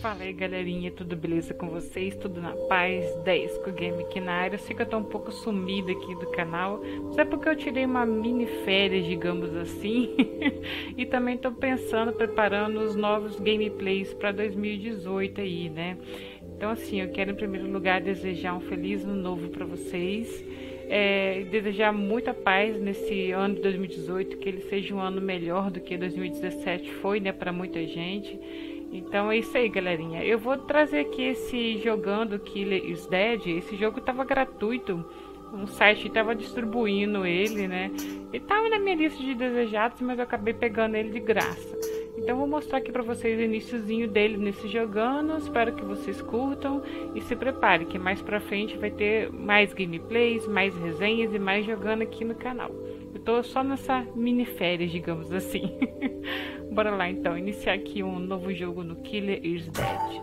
Fala aí, galerinha, tudo beleza com vocês? Tudo na paz? 10 com o Game aqui na área. Eu sei que eu tô um pouco sumida aqui do canal, mas é porque eu tirei uma mini férias, digamos assim. E também tô pensando, preparando os novos gameplays para 2018 aí, né? Então assim, eu quero em primeiro lugar desejar um feliz ano novo para vocês. Desejar muita paz nesse ano de 2018, que ele seja um ano melhor do que 2017 foi, né, para muita gente. Então é isso aí, galerinha. Eu vou trazer aqui esse jogando Killer is Dead. Esse jogo estava gratuito, um site estava distribuindo ele, né? Ele estava na minha lista de desejados, mas eu acabei pegando ele de graça. Então vou mostrar aqui para vocês o iniciozinho dele nesse jogando. Espero que vocês curtam e se preparem, que mais pra frente vai ter mais gameplays, mais resenhas e mais jogando aqui no canal. Eu tô só nessa mini férias, digamos assim. Bora lá então, iniciar aqui um novo jogo no Killer is Dead.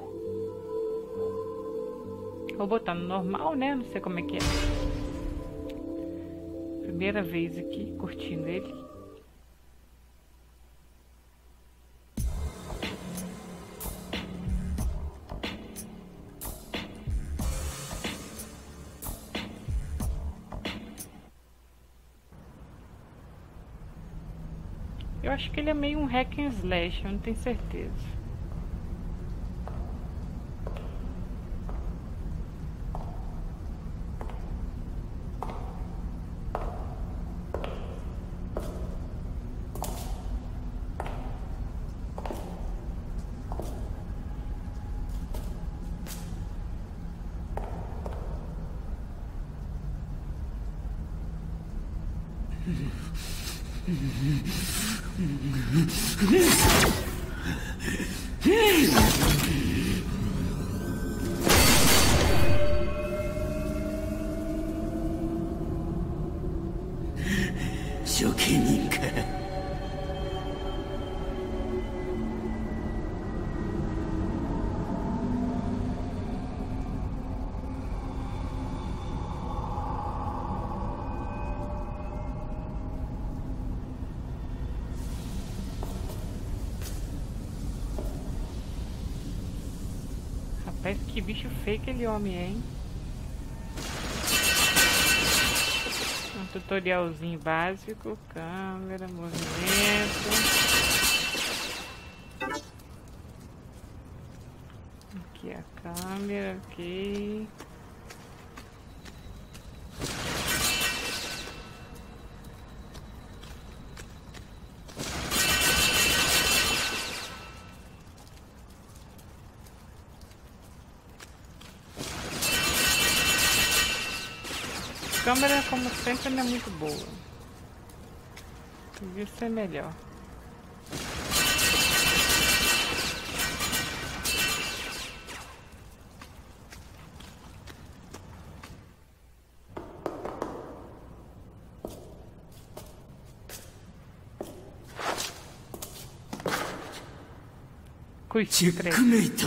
Vou botar no normal, né? Não sei como é que é. Primeira vez aqui, curtindo ele. Eu acho que ele é meio um hack and slash, eu não tenho certeza. Rapaz, que bicho feio aquele homem é, hein? Um tutorialzinho básico, câmera, movimento. Aqui a câmera, ok. A câmera, como sempre, não é muito boa. Devia ser melhor. Checkmate.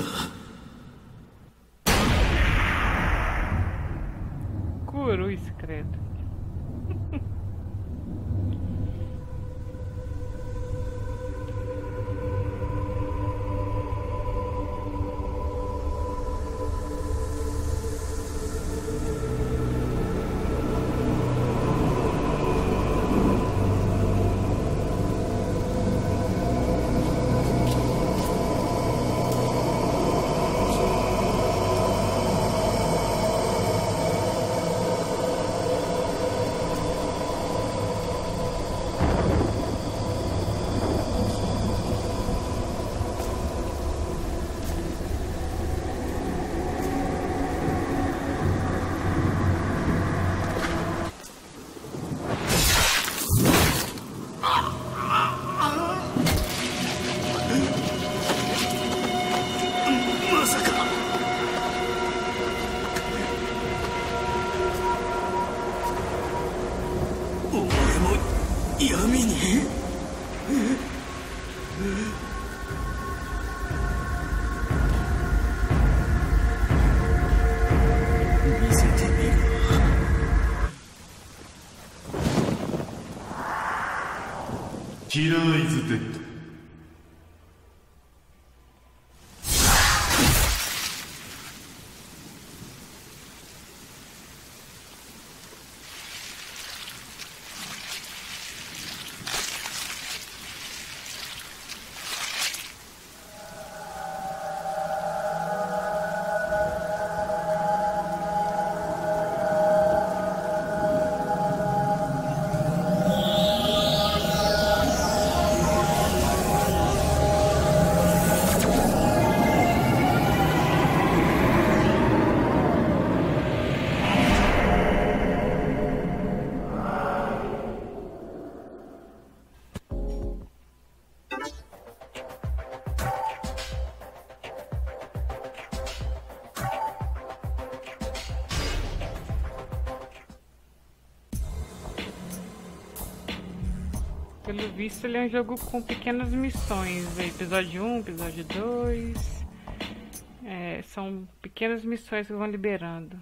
Cruz, credo. Killer is dead. Pelo visto, ele é um jogo com pequenas missões. Episódio 1, episódio 2. São pequenas missões que vão liberando.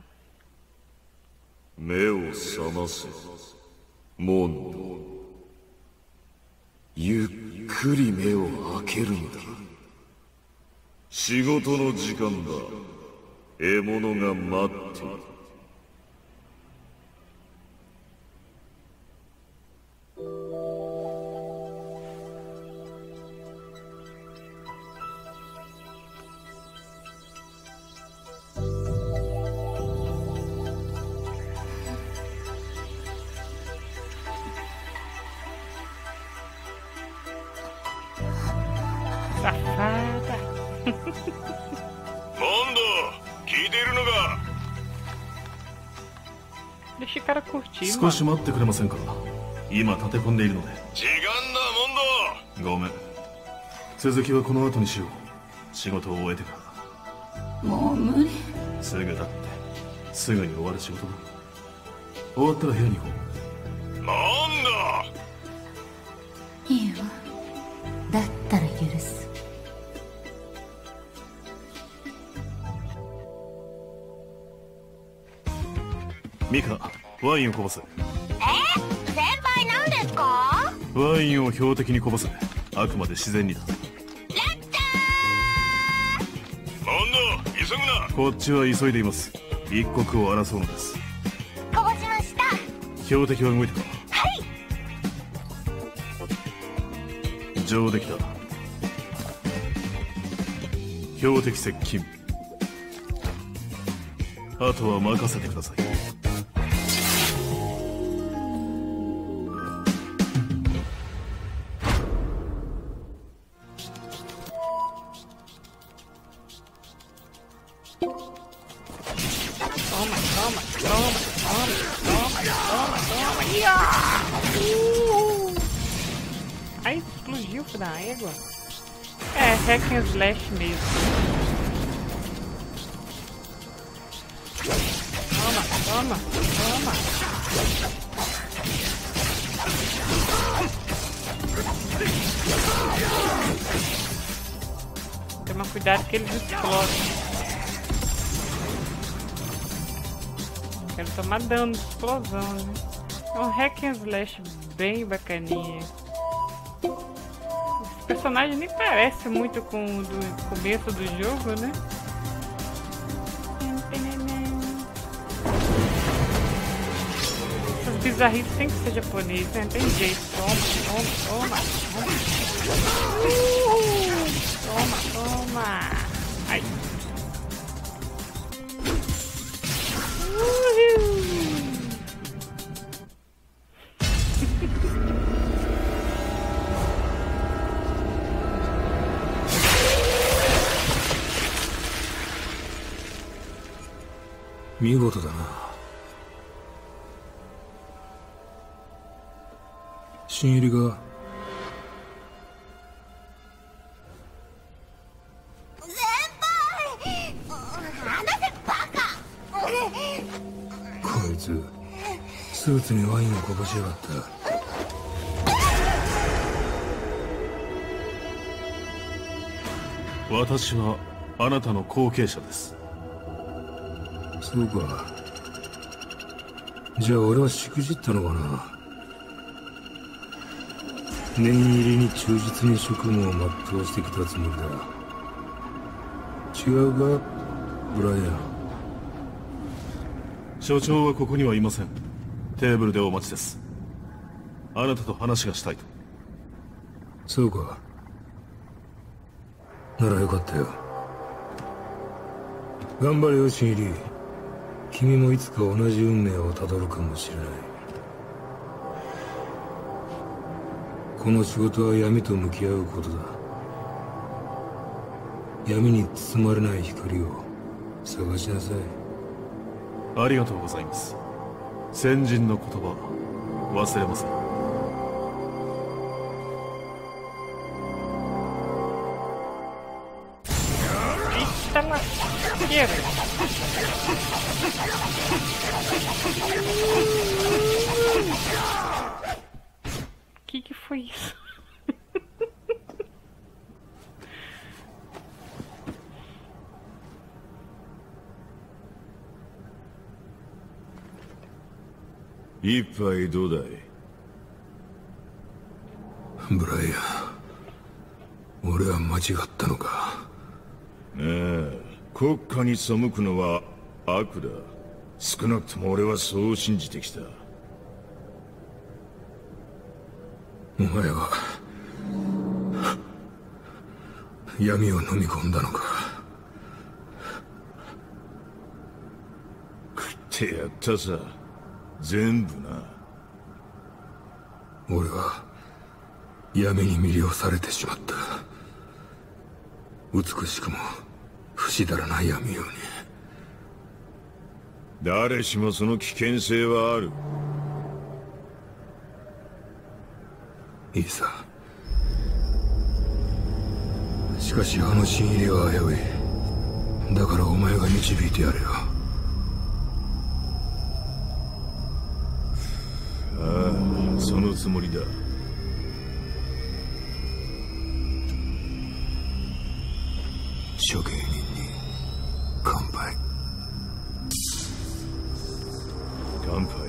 目を覚ませ、モンド。ゆっくり目を開けるんだ。仕事の時間だ。獲物が待っている。 Safada. モンド、聞いているのか。 Deixa o cara curtir, 少し mano. 待ってくれませんか。今立て込んでいるので。 時間だ、モンド。 ごめん。続きはこの後にしよう。仕事を終えてから。 もう無理。 すぐだってすぐに終わる仕事だ。終わったら部屋に行こモンド。 いいわ。だったら許す。 ミカ、ワインをこぼす。 先輩なんですか？ ワインを標的にこぼす。あくまで自然にだ。 モンド、急ぐな。 こっちは急いでいます。一刻を争うのです。 こぼしました。 標的は動いたか。 はい。 上出来だ。標的接近。あとは任せてください。 Ai, explodiu da égua. Hack and slash mesmo. Toma. Toma cuidado que eles explodem. Quero tomar dano de explosão, né? É um hack and slash bem bacaninha. Esse personagem nem parece muito com o do começo do jogo, né? Essas bizarrices tem que ser japonês, né? Não tem jeito. Toma. Toma. Ai. Uhul. 見事だな。新入りが先輩、離せバカ。 こいつスーツにワインをこぼしやがった。私はあなたの後継者です。そうか。じゃあ俺はしくじったのかな。念入りに忠実に職務を全うしてきたつもりだ。違うか、ブライアン。所長はここにはいません。テーブルでお待ちです。あなたと話がしたいと。そうか。ならよかったよ。頑張れよ、新入り。君もいつか同じ運命をたどるかもしれない。この仕事は闇と向き合うことだ。闇に包まれない光を探しなさい。ありがとうございます。先人の言葉忘れません。 Eita lasqueira. Que foi isso? 一杯どうだい？ ブライアン、俺は間違ったのか。 ねえ、国家に背くのは悪だ。少なくとも俺はそう信じてきた。 お前は闇を飲み込んだのか。 食ってやったさ、全部な。 俺は闇に魅了されてしまった。美しくも不死だらない闇ように。 誰しもその危険性はある。 いいさ。しかしあの新入りは危うい。だからお前が導いてやれよ。 ああ、そのつもりだ。 処刑人に乾杯。 乾杯。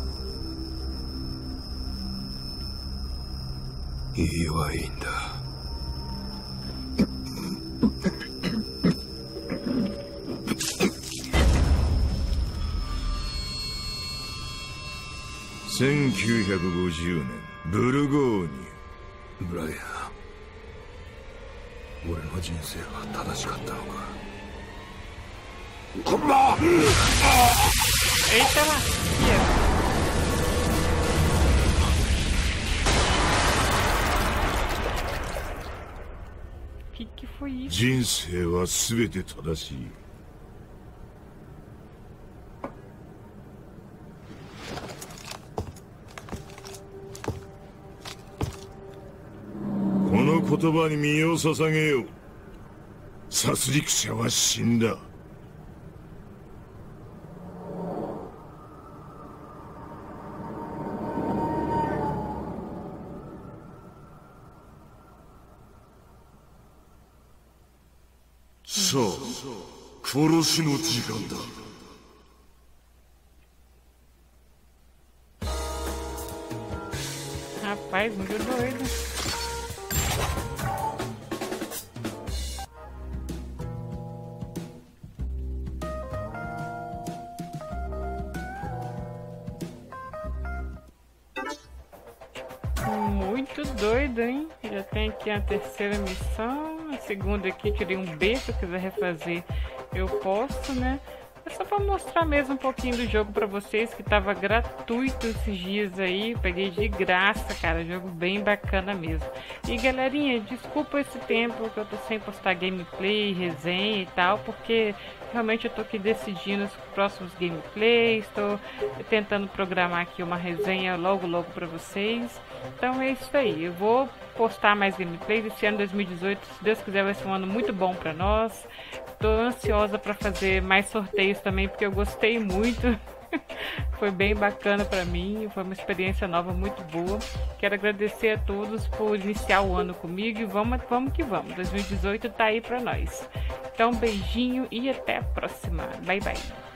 いいワインだ。 1950年、ブルゴーニュ。 ブライアン、俺の人生は正しかったのか。 Eita lasqueira. Que foi isso? 人生は全て正しい。この言葉に身を捧げよう。殺戮者は死んだ。さあ、殺しの時間だ。 Rapaz, muito doido. Muito doido, hein? Já tem aqui a terceira missão. A segunda aqui, tirei um B. Se eu quiser refazer, eu posso, né? É só pra mostrar mesmo um pouquinho do jogo pra vocês, que tava gratuito esses dias aí. Peguei de graça, cara. Jogo bem bacana mesmo. E galerinha, desculpa esse tempo que eu tô sem postar gameplay, resenha e tal, porque realmente eu tô aqui decidindo os próximos gameplays. Tô tentando programar aqui uma resenha logo pra vocês. Então é isso aí. Eu vou postar mais gameplays. Esse ano 2018, se Deus quiser, vai ser um ano muito bom pra nós. Tô ansiosa para fazer mais sorteios também, porque eu gostei muito. Foi bem bacana para mim, foi uma experiência nova muito boa. Quero agradecer a todos por iniciar o ano comigo e vamos que vamos. 2018 tá aí para nós. Então, beijinho e até a próxima. Bye, bye.